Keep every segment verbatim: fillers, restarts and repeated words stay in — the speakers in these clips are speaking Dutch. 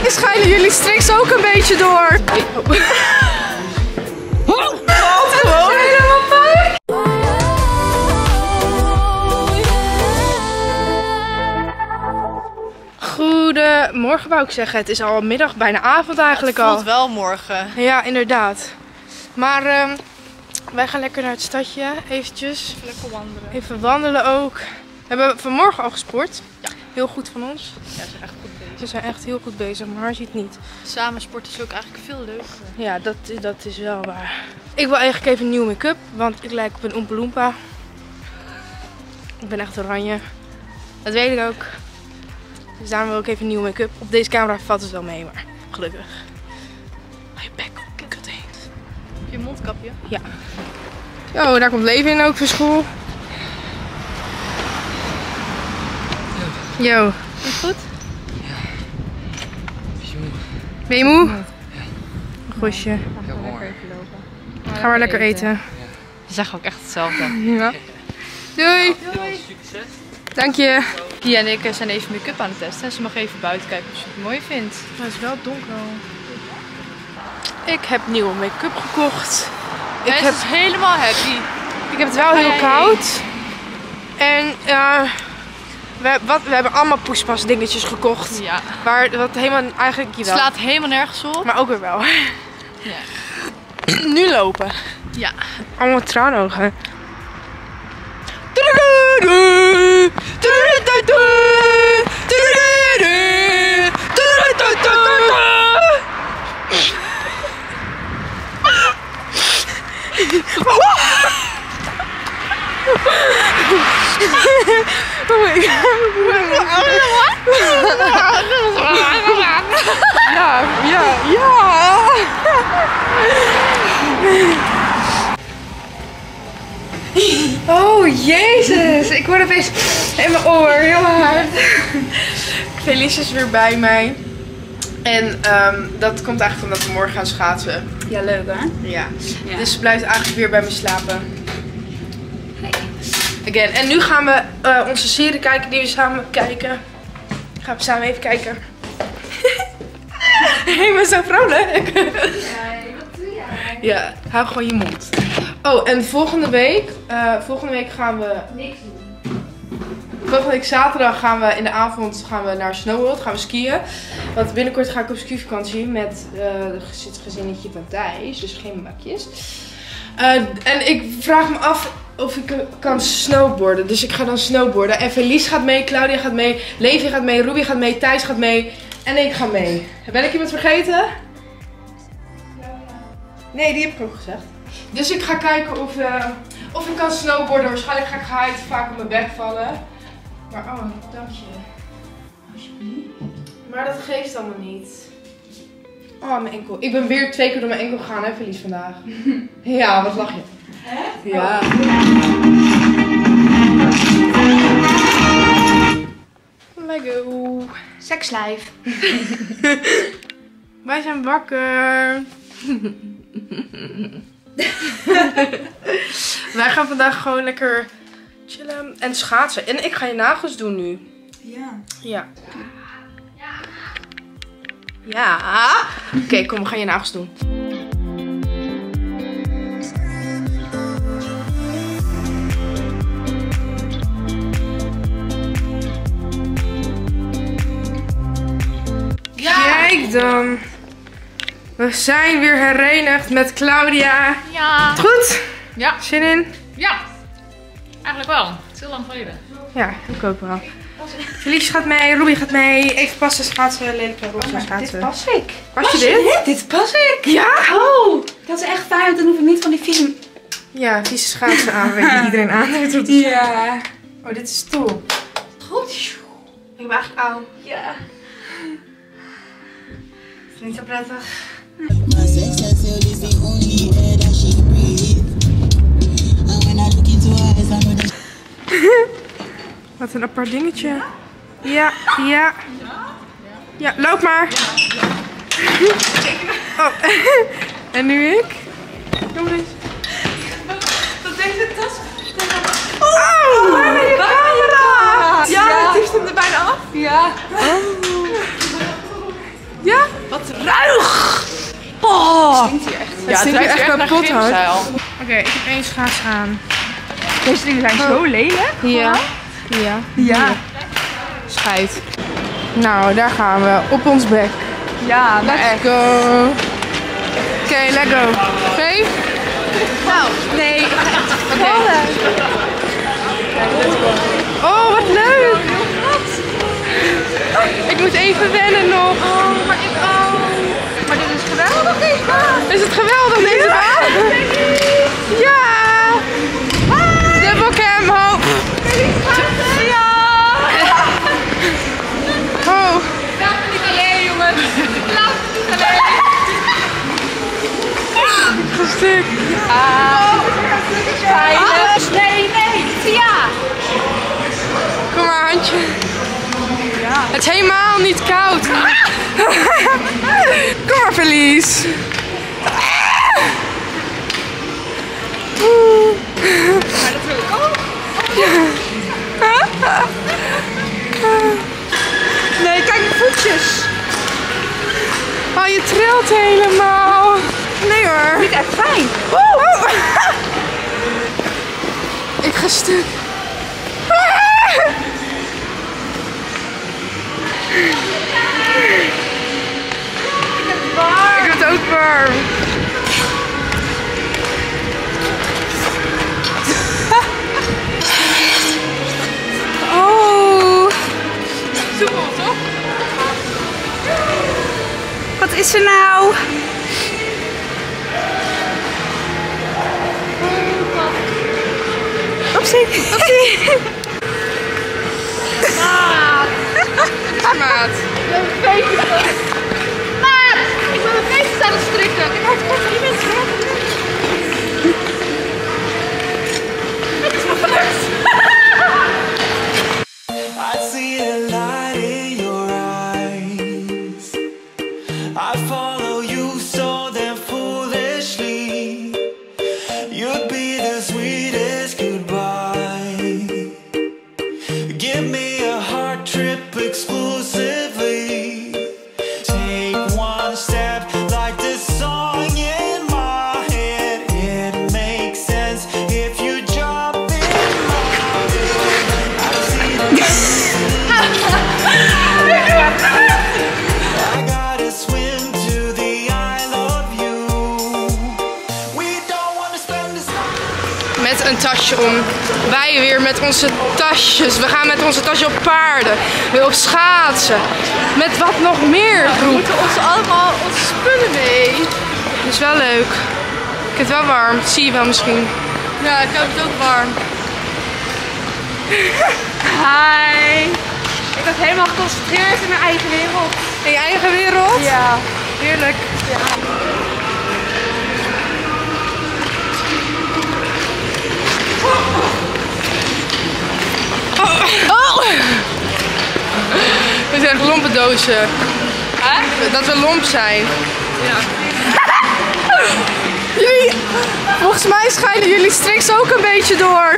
Eigenlijk schijnen jullie striks ook een beetje door. Goedemorgen wou ik zeggen. Het is al middag, bijna avond eigenlijk al. Het voelt wel morgen. Ja, inderdaad. Maar um, wij gaan lekker naar het stadje, eventjes. Lekker wandelen. Even wandelen ook. We hebben vanmorgen al gesport. Ja. Heel goed van ons. Ja, ze zijn echt goed bezig. Ze zijn echt heel goed bezig, maar haar ziet niet. Samen sporten is ook eigenlijk veel leuker. Ja, dat, dat is wel waar. Ik wil eigenlijk even nieuwe make-up, want ik lijk op een Oompa Loompa. Ik ben echt oranje. Dat weet ik ook. Dus daarom wil ik even nieuwe make-up. Op deze camera valt het wel mee, maar gelukkig. Oh, je bek, kut heet. Je mondkapje? Ja. Yo, daar komt Leven in ook voor school. Yo. Is het goed? Ja. Beetje moe. Ben je moe? Ja. Een gosje. Ik heb honger. Ga maar lekker eten. Ze zeggen ook echt hetzelfde. Ja. Doei. Doei. Succes. Dank je. Pia en ik zijn even make-up aan het testen. En ze mag even buiten kijken of ze het mooi vindt. Maar het is wel donker al. Ik heb nieuwe make-up gekocht. Ik Hij heb, is helemaal happy. ik heb het wel heel koud. En uh, we, wat, we hebben allemaal poespas dingetjes gekocht. Ja. Waar, wat helemaal eigenlijk Het jawel. slaat helemaal nergens op. Maar ook weer wel. Ja. Nu lopen. Ja. Allemaal traanogen. Oh my god. Ja, ja, ja. Oh jezus, ik word opeens in mijn oor heel hard. Felice is weer bij mij. En um, dat komt eigenlijk omdat we morgen gaan schaatsen. Ja, leuk hè? Ja. Ja. Dus ze blijft eigenlijk weer bij me slapen. Again. En nu gaan we uh, onze serie kijken die we samen kijken. Gaan we samen even kijken. Hé, maar zo vrolijk. Ja, wat doe jij? Ja, hou gewoon je mond. Oh, en volgende week, uh, volgende week gaan we... Niks doen. Volgende week zaterdag gaan we in de avond gaan we naar Snow World, gaan we skiën. Want binnenkort ga ik op skivakantie met uh, het gezinnetje van Thijs, dus geen bakjes. Uh, en ik vraag me af of ik kan snowboarden, dus ik ga dan snowboarden. En Felice gaat mee, Claudia gaat mee, Levi gaat mee, Ruby gaat mee, Thijs gaat mee en ik ga mee. Ben ik iemand vergeten? Nee, die heb ik ook gezegd. Dus ik ga kijken of, uh, of ik kan snowboarden. Waarschijnlijk ga ik gehaaid vaak op mijn bek vallen. Maar oh, dank je. Alsjeblieft. Maar dat geeft allemaal niet. Oh, mijn enkel. Ik ben weer twee keer door mijn enkel gegaan, hè, Felice, vandaag. Ja, wat lach je? Hè? Ja. Lego. Sekslijf. Wij zijn wakker. Wij gaan vandaag gewoon lekker chillen en schaatsen. En ik ga je nagels doen nu. Ja. Ja. Ja. Oké, okay, kom, we gaan je nagels doen. Ja. Kijk dan. We zijn weer herenigd met Claudia. Ja. Goed? Ja. Zin in? Ja. Eigenlijk wel. Het is heel lang geleden. Ja, ik ook wel. Felice gaat mee, Ruby gaat mee. Even passen, schaatsen, lelijk roze Oh, schaatsen. dit pas ik. Pas je dit? Dit pas ik. Ja? Oh, dat is echt fijn, want dan hoef ik niet van die vieze... Ja, vieze schaatsen aan, weet je, iedereen aan. Ja. Oh, dit is top. Goed. Ik ben eigenlijk oud. Ja. Is niet zo prettig. My sex appeal is the only air that she breathes. And when I look into her eyes, I know that Wat een apart dingetje. Ja, ja. Ja, loop maar. Oh. En nu ik. Kom eens. Dat deze tas... Oh! Waar ben je camera? Ja, Ja. het is hem er bijna af. Ja. Ja? Het stinkt ruikt echt echt naar kapot hard. gymzaal. Oké, ik heb één schaats aan. Deze dingen zijn zo lelijk. Ja. Ja. Ja. Scheid. Nou, daar gaan we. Op ons bek. Ja, maar Let's echt. go. Oké, let's go. Vijf? Nou, nee. Oké. Oh, wat leuk. Ik moet even wennen nog. Oh, maar ik ook. Maar dit is geweldig, deze baan. Is het geweldig deze baan? Ja! Dubbelcam, hoop! Ja. Oh! Laat me niet alleen, jongens. Laat me niet alleen. Gestuk! Ah. Dit is veilig. Nee, nee. Ja. Kom maar, handje. Het is helemaal niet koud. Kom maar, Verlies. Maar dat wil ik ook. Nee, kijk mijn voetjes. Oh, je trilt helemaal. Nee hoor. Niet echt fijn. Oh. Ik ga stuk. Ik heb het ook warm. Oh. Soepel, toch? Wat is er nou? Oepsie. Oepsie. Maat. Maat, ik ben mijn feestjes aan het strikken. Ik had het kort van die mensen. Het is me gelukt. I see a light in your eyes. I follow you so damn foolishly. You'd be the sweetest goodbye. Give me a heart trip exclusively. Take one step like this song in my head. It makes sense if you jump in my bed. I see the I gotta swim to the I love you. We don't wanna spend this time. Met een tasje om. Wij weer met onze tasjes. We gaan met onze tasje op paarden. Weer op schaatsen. Met wat nog meer We groep. moeten ons allemaal onze spullen mee. Dat is wel leuk. Ik heb het wel warm. Dat zie je wel misschien. Ja, ik heb het ook warm. Hi. Ik was helemaal geconcentreerd in mijn eigen wereld. In je eigen wereld? Ja. Heerlijk. Oh. Oh. We zijn lompendozen. Hè? Dat we lomp zijn. Ja. Jullie, volgens mij schijnen jullie striks ook een beetje door.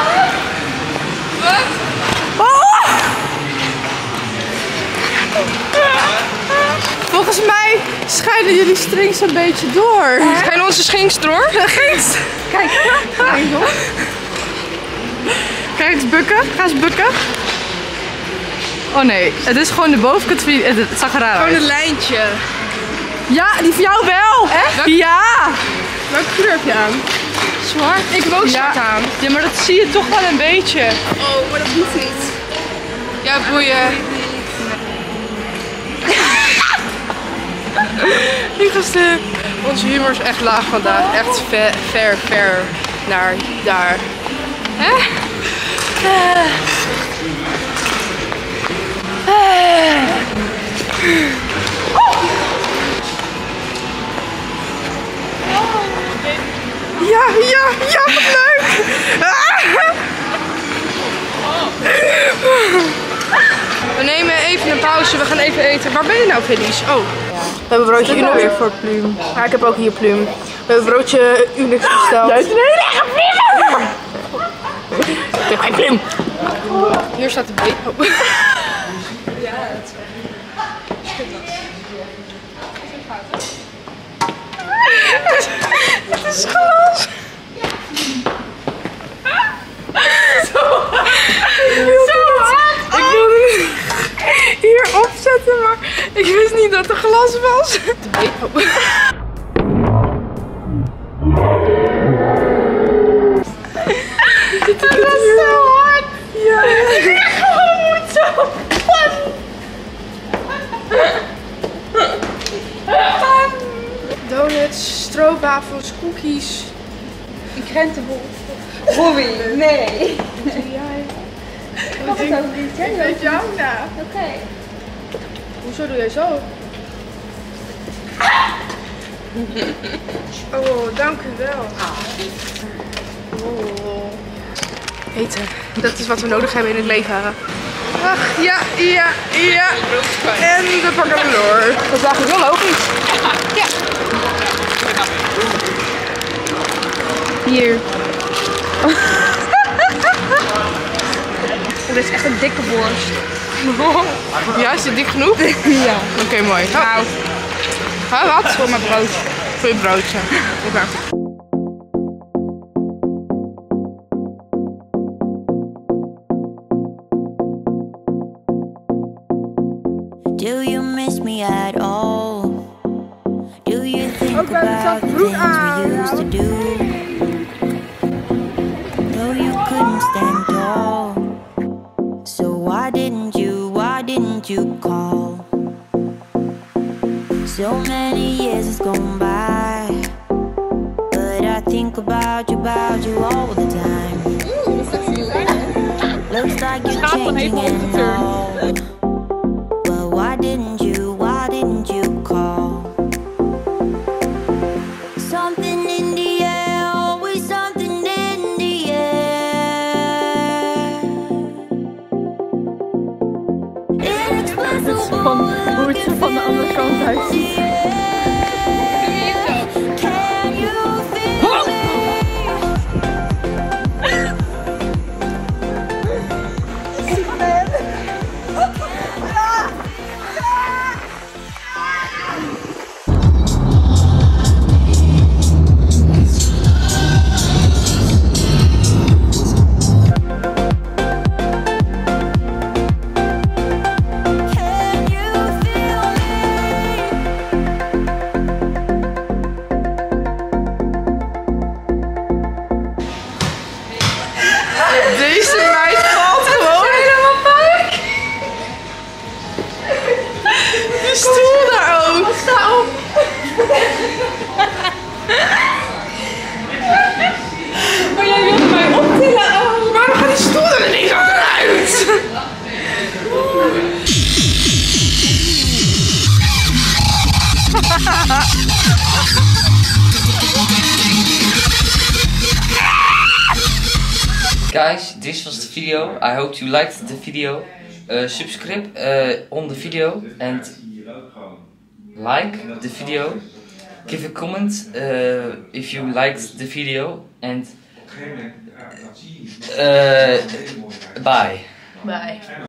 Wat? Oh. Volgens mij schijnen jullie strings een beetje door. Schijnen onze schinks door? Ginks. Kijk, kijk joh. Kijk eens bukken. Ga eens bukken. Oh nee, het is gewoon de bovenkant van je- het zag eruit Gewoon uit. een lijntje. Ja, die van jou wel! Echt? Ja! Welke kleur heb je aan? Zwart. Ik heb ook zwart Ja. aan. Ja, maar dat zie je toch wel een beetje. Oh, maar dat hoeft niet. Ja, boeien. Ik ga stuk. Onze humor is echt laag vandaag. Echt ver, ver, ver naar daar. Hè? Eh. Eh. Ja, ja, ja, wat leuk! Ah. We nemen even een pauze, we gaan even eten. Waar ben je nou, Felice? Oh. We hebben broodje Unix. Weer voor Pluum. Ja, ik heb ook hier Pluum. We hebben broodje Unix besteld. Juist een hele erg Pluum! Ik heb geen Pluum. Hier staat de beet. Oh. Ja, dat is wel. Het is glas. Zo hard. Ik wilde het hier opzetten, maar ik wist niet dat er glas was. Dat was zo hard. Ja. Ik moet zo. Donuts, stroopwafels, cookies. Een krentenbol. Bobby, nee. Wat doe jij? Wat is dat niet? Ik weet jou na. Oké. Hoezo doe jij zo? Oh, dank u wel. Oh. Eten, dat is wat we nodig hebben in het leven. Ach, ja, ja, ja. En we pakken hem door. Dat is eigenlijk wel logisch. Ja. Hier. Dit is echt een dikke borst. Ja, is het dik genoeg? Ja. Oké, okay, mooi. Nou, Ha, wat? voor mijn broodje. Voor je broodje. Oké. Okay. Do you miss me at all? Do you think Ook wel about the dezelfde broek things aan, we used to do? Though you couldn't stand tall, so why didn't you, why didn't you call? So many years has gone by, but I think about you, about you all the time. Looks like you're changing and all. But why didn't you, why didn't you call? Something in the air, always something in the air. Inexplicable. Van hoe het er van de andere kant uitziet. Can you feel me? Deze meid valt gewoon helemaal pak. Die stoel daar ook. Sta op. Maar jij wilde mij optillen. Waarom gaat die stoel er ineens achteruit? Guys, this was the video. I hope you liked the video. Uh, subscribe uh, on the video and like the video. Give a comment uh, if you liked the video and uh, bye. Bye.